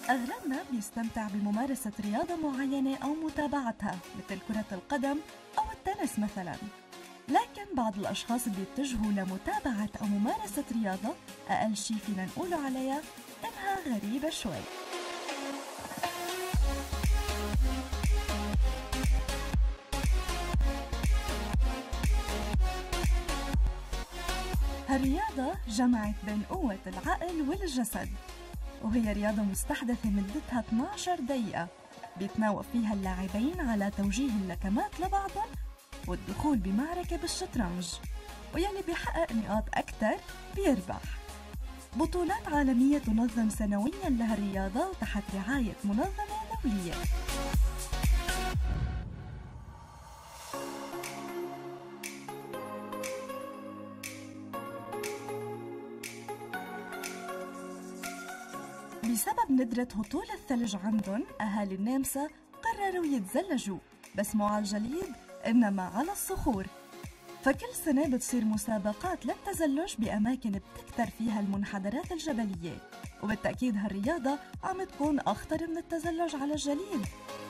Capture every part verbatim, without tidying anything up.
أغلبنا بيستمتع بممارسة رياضة معينة أو متابعتها مثل كرة القدم أو التنس مثلاً، لكن بعض الأشخاص بيتجهوا لمتابعة أو ممارسة رياضة أقل شي فينا نقول عليها إنها غريبة شوي. هالرياضة جمعت بين قوة العقل والجسد، وهي رياضة مستحدثة مدتها اثنعش عشر دقيقة بيتناوب فيها اللاعبين على توجيه اللكمات لبعضهم والدخول بمعركة بالشطرنج، ويلي بيحقق نقاط أكتر بيربح. بطولات عالمية تنظم سنوياً لهالرياضة وتحت رعاية منظمة دولية. بسبب ندرة هطول الثلج عندهم، أهالي النمسا قرروا يتزلجوا بس مو على الجليد إنما على الصخور، فكل سنة بتصير مسابقات للتزلج بأماكن بتكتر فيها المنحدرات الجبلية، وبالتأكيد هالرياضة عم تكون أخطر من التزلج على الجليد.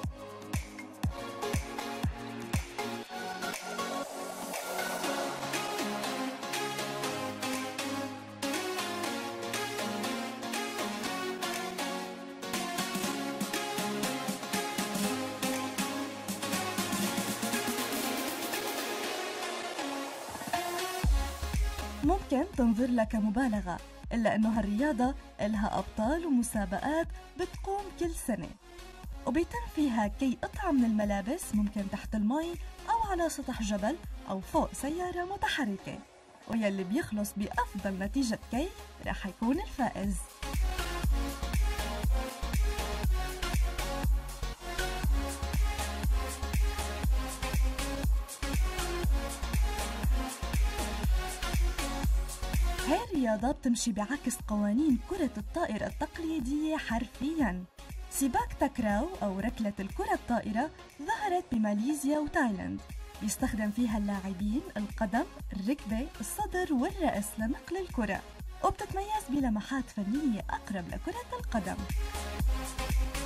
ممكن تنظر لك مبالغة، إلا أنه هالرياضة إلها أبطال ومسابقات بتقوم كل سنة، وبيتم فيها كي قطعة من الملابس ممكن تحت المي أو على سطح جبل أو فوق سيارة متحركة، ويلي بيخلص بأفضل نتيجة كي رح يكون الفائز. هاي الرياضة بتمشي بعكس قوانين كرة الطائرة التقليدية حرفياً. سباق تاكراو أو ركلة الكرة الطائرة ظهرت بماليزيا وتايلاند، بيستخدم فيها اللاعبين القدم، الركبة، الصدر والرأس لنقل الكرة، وبتتميز بلمحات فنية أقرب لكرة القدم.